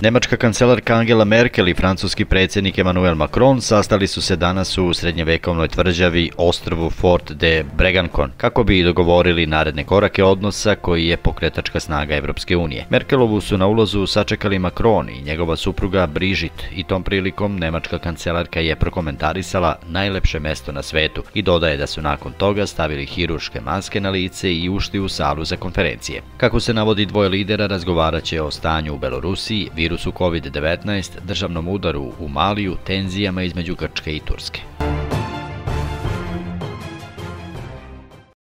Nemačka kancelarka Angela Merkel i francuski predsjednik Emmanuel Macron sastali su se danas u srednjevekovnoj tvrđavi ostrvu Fort de Bregancon kako bi dogovorili naredne korake odnosa koji je pokretačka snaga Evropske unije. Merkelovu su na ulazu sačekali Macron i njegova supruga Brigitte i tom prilikom nemačka kancelarka je prokomentarisala najlepše mesto na svetu i dodaje da su nakon toga stavili hirurške maske na lice i ušli u salu za konferencije. Kako se navodi, dvoje lidera razgovarat će o stanju u Belorusiji, virusu COVID-19, državnom udaru u Maliju, tenzijama između Grčke i Turske.